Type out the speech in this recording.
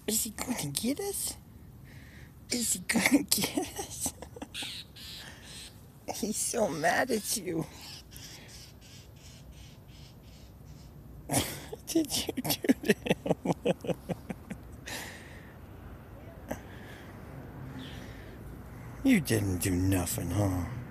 Is he gonna get us? Is he gonna get us? He's so mad at you. What did you do to him? You didn't do nothing, huh?